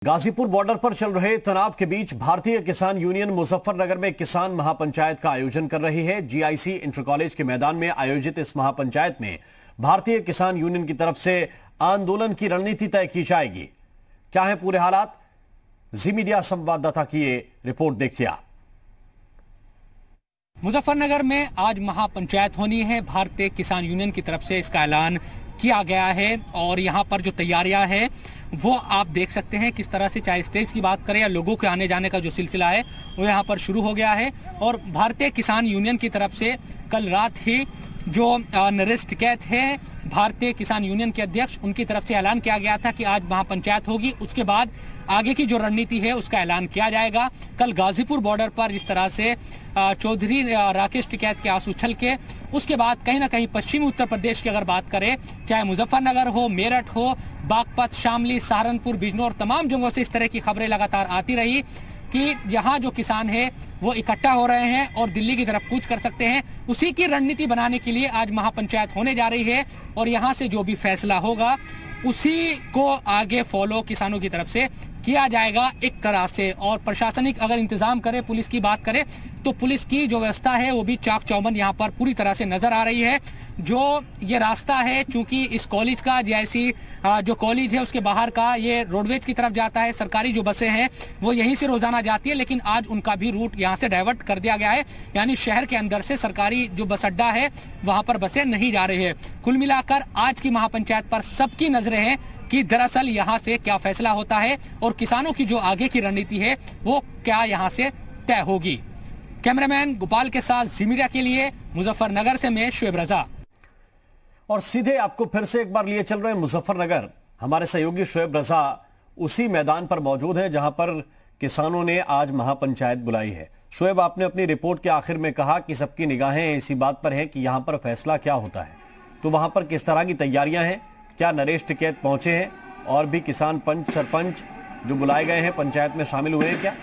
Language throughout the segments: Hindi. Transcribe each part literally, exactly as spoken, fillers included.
गाजीपुर बॉर्डर पर चल रहे तनाव के बीच भारतीय किसान यूनियन मुजफ्फरनगर में किसान महापंचायत का आयोजन कर रही है। जीआईसी इंटर कॉलेज के मैदान में आयोजित इस महापंचायत में भारतीय किसान यूनियन की तरफ से आंदोलन की रणनीति तय की जाएगी। क्या है पूरे हालात, जी मीडिया संवाददाता की ये रिपोर्ट देखिए आप। मुजफ्फरनगर में आज महापंचायत होनी है। भारतीय किसान यूनियन की तरफ से इसका ऐलान किया गया है और यहाँ पर जो तैयारियां हैं वो आप देख सकते हैं किस तरह से, चाहे स्टेज की बात करें या लोगों के आने जाने का जो सिलसिला है वो यहाँ पर शुरू हो गया है। और भारतीय किसान यूनियन की तरफ से कल रात ही जो नरेश टिकैत है भारतीय किसान यूनियन के अध्यक्ष, उनकी तरफ से ऐलान किया गया था कि आज महापंचायत होगी, उसके बाद आगे की जो रणनीति है उसका ऐलान किया जाएगा। कल गाजीपुर बॉर्डर पर जिस तरह से चौधरी राकेश टिकैत के आंसू उछल के उसके बाद कहीं ना कहीं पश्चिमी उत्तर प्रदेश की अगर बात करें, चाहे मुजफ्फरनगर हो, मेरठ हो, बागपत, शामली, सहारनपुर, बिजनौर, तमाम जगहों से इस तरह की खबरें लगातार आती रही कि यहाँ जो किसान है वो इकट्ठा हो रहे हैं और दिल्ली की तरफ कूच कर सकते हैं। उसी की रणनीति बनाने के लिए आज महापंचायत होने जा रही है और यहाँ से जो भी फैसला होगा उसी को आगे फॉलो किसानों की तरफ से किया जाएगा एक तरह से। और प्रशासनिक अगर इंतजाम करे, पुलिस की बात करें तो पुलिस की जो व्यवस्था है वो भी चाक चौबंद यहाँ पर पूरी तरह से नजर आ रही है। जो ये रास्ता है, चूंकि इस कॉलेज का जैसी जो कॉलेज है उसके बाहर का ये रोडवेज की तरफ जाता है, सरकारी जो बसें हैं वो यहीं से रोजाना जाती है, लेकिन आज उनका भी रूट यहाँ से डाइवर्ट कर दिया गया है, यानी शहर के अंदर से सरकारी जो बस अड्डा है वहां पर बसें नहीं जा रही है। कुल मिलाकर आज की महापंचायत पर सबकी नजरें हैं कि दरअसल यहाँ से क्या फैसला होता है और किसानों की जो आगे की रणनीति है वो क्या यहाँ से तय होगी। कैमरामैन गोपाल के साथ जी मीडिया के लिए मुजफ्फरनगर से मैं शुएब रजा। और सीधे आपको फिर से एक बार लिए चल रहे हैं मुजफ्फरनगर। हमारे सहयोगी शुएब रजा उसी मैदान पर मौजूद है जहां पर किसानों ने आज महापंचायत बुलाई है। शुएब, आपने अपनी रिपोर्ट के आखिर में कहा कि सबकी निगाहें इसी बात पर है कि यहां पर फैसला क्या होता है, तो वहां पर किस तरह की तैयारियां हैं? क्या नरेश टिकैत पहुंचे हैं और भी किसान पंच सरपंच जो बुलाए गए हैं पंचायत में शामिल हुए हैं क्या?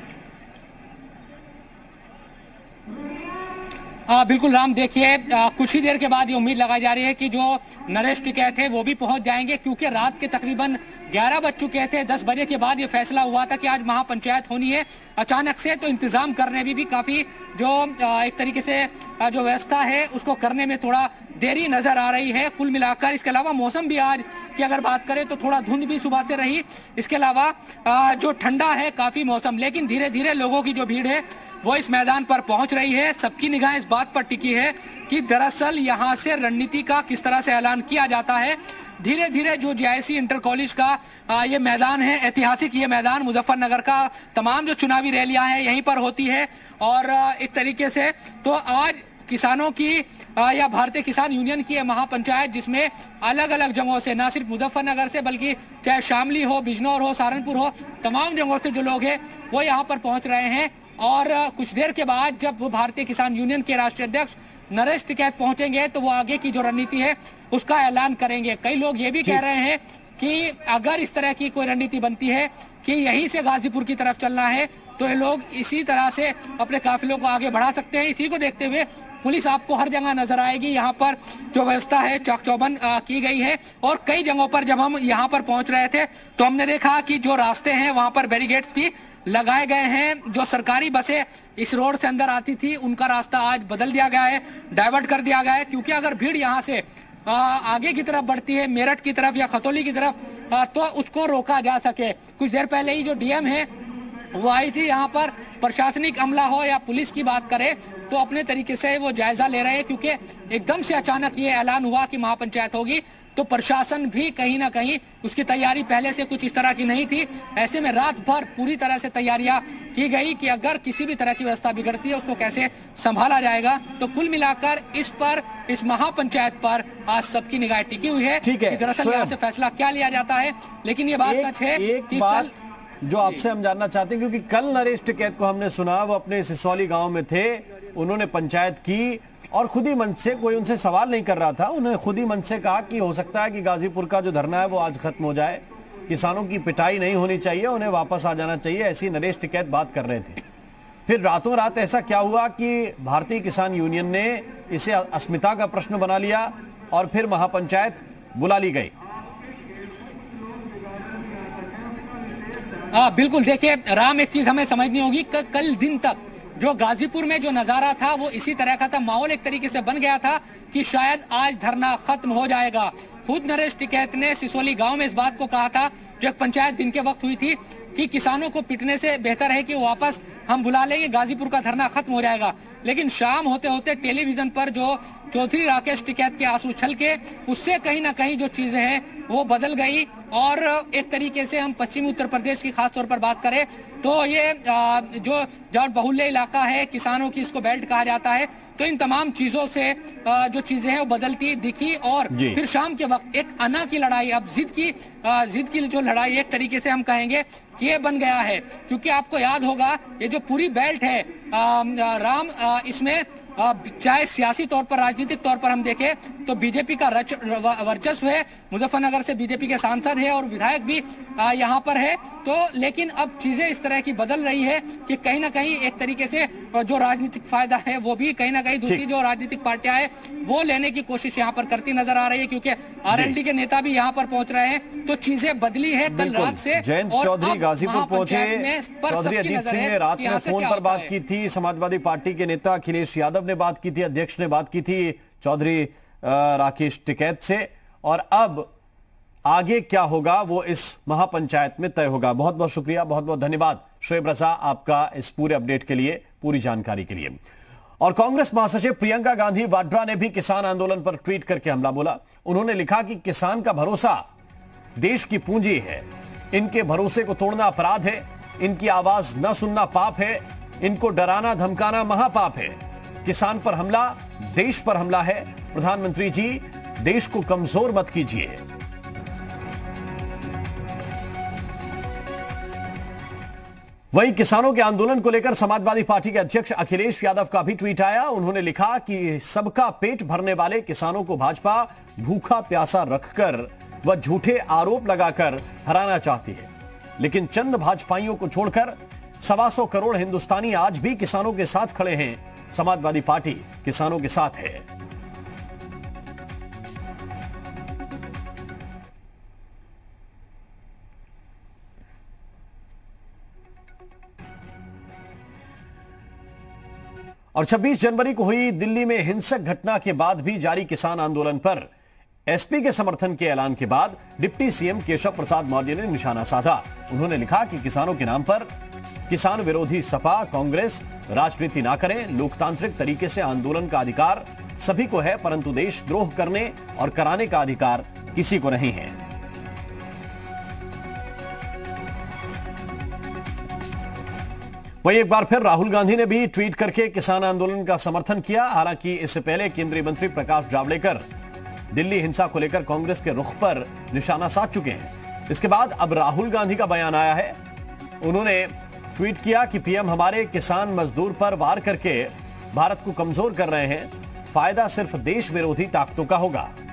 आ, बिल्कुल राम, देखिए कुछ ही देर के बाद ये उम्मीद लगाई जा रही है कि जो नरेश टिकैत है वो भी पहुंच जाएंगे, क्योंकि रात के तकरीबन ग्यारह बज चुके थे। दस बजे के बाद ये फैसला हुआ था कि आज महापंचायत होनी है। अचानक से तो इंतजाम करने में भी काफी जो आ, एक तरीके से आ, जो व्यवस्था है उसको करने में थोड़ा देरी नजर आ रही है। कुल मिलाकर इसके अलावा मौसम भी आज की अगर बात करें तो थोड़ा धुंध भी सुबह से रही, इसके अलावा जो ठंडा है काफी मौसम, लेकिन धीरे धीरे लोगों की जो भीड़ है वो इस मैदान पर पहुंच रही है। सबकी निगाह इस बात पर टिकी है कि दरअसल यहां से रणनीति का किस तरह से ऐलान किया जाता है। धीरे धीरे जो जीआईसी इंटर कॉलेज का आ, ये मैदान है, ऐतिहासिक ये मैदान, मुजफ्फरनगर का तमाम जो चुनावी रैलियां हैं यहीं पर होती है। और आ, एक तरीके से तो आज किसानों की आ, या भारतीय किसान यूनियन की महापंचायत, जिसमें अलग अलग जगहों से, ना सिर्फ मुजफ्फरनगर से बल्कि चाहे शामली हो, बिजनौर हो, सहारनपुर हो, तमाम जगहों से जो लोग हैं वो यहाँ पर पहुंच रहे हैं। और कुछ देर के बाद जब भारतीय किसान यूनियन के राष्ट्रीय अध्यक्ष नरेश टिकैत पहुंचेंगे तो वो आगे की जो रणनीति है उसका ऐलान करेंगे। कई लोग ये भी कह रहे हैं कि अगर इस तरह की कोई रणनीति बनती है कि यहीं से गाजीपुर की तरफ चलना है तो ये लोग इसी तरह से अपने काफिलों को आगे बढ़ा सकते हैं। इसी को देखते हुए पुलिस आपको हर जगह नजर आएगी। यहाँ पर जो व्यवस्था है चाक चौबंद की गई है। और कई जगहों पर जब हम यहाँ पर पहुंच रहे थे तो हमने देखा कि जो रास्ते हैं वहां पर बैरिकेड्स भी लगाए गए हैं। जो सरकारी बसें इस रोड से अंदर आती थी उनका रास्ता आज बदल दिया गया है, डाइवर्ट कर दिया गया है, क्योंकि अगर भीड़ यहाँ से आ, आगे की तरफ बढ़ती है, मेरठ की तरफ या खतौली की तरफ, आ, तो उसको रोका जा सके। कुछ देर पहले ही जो डीएम है वो आई थी यहाँ पर। प्रशासनिक अमला हो या पुलिस की बात करें तो अपने तरीके से वो जायजा ले रहे हैं, क्योंकि एकदम से अचानक ये ऐलान हुआ कि महापंचायत होगी तो प्रशासन भी कहीं ना कहीं उसकी तैयारी पहले से कुछ इस तरह की नहीं थी। ऐसे में रात भर पूरी तरह से तैयारियां की गई कि अगर किसी भी तरह की व्यवस्था बिगड़ती है उसको कैसे संभाला जाएगा। तो कुल मिलाकर इस पर, इस महापंचायत पर आज सबकी निगाह टिकी हुई है कि दरअसल यहाँ से फैसला क्या लिया जाता है। लेकिन ये बात सच है कि कल जो आपसे हम जानना चाहते हैं, क्योंकि कल नरेश टिकैत को हमने सुना वो अपने सिसौली गांव में थे, उन्होंने पंचायत की और खुद ही मन से, कोई उनसे सवाल नहीं कर रहा था, उन्होंने खुद ही मन से कहा कि हो सकता है कि गाजीपुर का जो धरना है वो आज खत्म हो जाए, किसानों की पिटाई नहीं होनी चाहिए, उन्हें वापस आ जाना चाहिए, ऐसी नरेश टिकैत बात कर रहे थे। फिर रातों रात ऐसा क्या हुआ कि भारतीय किसान यूनियन ने इसे अस्मिता का प्रश्न बना लिया और फिर महापंचायत बुला ली गई? आ, बिल्कुल, देखिए राम, एक चीज हमें समझनी होगी, कल दिन तक जो गाजीपुर में जो नजारा था वो इसी तरह का था। माहौल एक तरीके से बन गया था कि शायद आज धरना खत्म हो जाएगा। खुद नरेश टिकैत ने सिसोली गांव में इस बात को कहा था, जो एक पंचायत दिन के वक्त हुई थी, कि किसानों को पिटने से बेहतर है कि वो वापस हम बुला लेंगे, गाजीपुर का धरना खत्म हो जाएगा। लेकिन शाम होते होते टेलीविजन पर जो चौधरी राकेश टिकैत के आंसू छलके, उससे कहीं ना कहीं जो चीजें हैं वो बदल गई। और एक तरीके से हम पश्चिमी उत्तर प्रदेश की खास तौर पर बात करें तो ये जो जाट बहुल्य इलाका है, किसानों की इसको बेल्ट कहा जाता है, तो इन तमाम चीजों से जो चीजें हैं वो बदलती दिखी। और फिर शाम के वक्त एक अना की लड़ाई, अब जिद की जिद की जो लड़ाई एक तरीके से हम कहेंगे कि ये बन गया है। क्योंकि आपको याद होगा ये जो पूरी बेल्ट है राम, इसमें चाहे सियासी तौर पर, राजनीतिक तौर पर हम देखें तो बीजेपी का वर्चस्व है। मुजफ्फरनगर से बीजेपी के सांसद है और विधायक भी यहाँ पर है। तो लेकिन अब चीजें इस तरह की बदल रही है कि कहीं ना कहीं एक तरीके से जो राजनीतिक फायदा है वो भी कहीं ना कहीं दूसरी जो राजनीतिक पार्टियां हैं वो लेने की कोशिश यहाँ पर करती नजर आ रही है। क्योंकि आरएलडी के नेता भी यहाँ पर पहुंच रहे हैं, तो चीजें बदली है कल रात से। जयंत चौधरी गाजीपुर पहुंचे, चौधरी अजीत सिंह ने रात में फोन पर बात की थी, समाजवादी पार्टी के नेता अखिलेश यादव ने बात की थी, अध्यक्ष ने बात की थी चौधरी राकेश टिकैत से। और अब आगे क्या होगा वो इस महापंचायत में तय होगा। बहुत बहुत शुक्रिया, बहुत बहुत धन्यवाद शोएब रजा आपका इस पूरे अपडेट के लिए, पूरी जानकारी के लिए। और कांग्रेस महासचिव प्रियंका गांधी वाड्रा ने भी किसान आंदोलन पर ट्वीट करके हमला बोला। उन्होंने लिखा कि किसान का भरोसा देश की पूंजी है, इनके भरोसे को तोड़ना अपराध है, इनकी आवाज न सुनना पाप है, इनको डराना धमकाना महापाप है। किसान पर हमला देश पर हमला है। प्रधानमंत्री जी, देश को कमजोर मत कीजिए। वहीं किसानों के आंदोलन को लेकर समाजवादी पार्टी के अध्यक्ष अखिलेश यादव का भी ट्वीट आया। उन्होंने लिखा कि सबका पेट भरने वाले किसानों को भाजपा भूखा प्यासा रखकर व झूठे आरोप लगाकर हराना चाहती है, लेकिन चंद भाजपाइयों को छोड़कर सवा सौ करोड़ हिंदुस्तानी आज भी किसानों के साथ खड़े हैं। समाजवादी पार्टी किसानों के साथ है। और छब्बीस जनवरी को हुई दिल्ली में हिंसक घटना के बाद भी जारी किसान आंदोलन पर एसपी के समर्थन के ऐलान के बाद डिप्टी सीएम केशव प्रसाद मौर्य ने निशाना साधा। उन्होंने लिखा कि किसानों के नाम पर किसान विरोधी सपा कांग्रेस राजनीति ना करें। लोकतांत्रिक तरीके से आंदोलन का अधिकार सभी को है, परंतु देशद्रोह करने और कराने का अधिकार किसी को नहीं है। वहीं एक बार फिर राहुल गांधी ने भी ट्वीट करके किसान आंदोलन का समर्थन किया। हालांकि इससे पहले केंद्रीय मंत्री प्रकाश जावड़ेकर दिल्ली हिंसा को लेकर कांग्रेस के रुख पर निशाना साध चुके हैं। इसके बाद अब राहुल गांधी का बयान आया है। उन्होंने ट्वीट किया कि पीएम हमारे किसान मजदूर पर वार करके भारत को कमजोर कर रहे हैं, फायदा सिर्फ देश विरोधी ताकतों का होगा।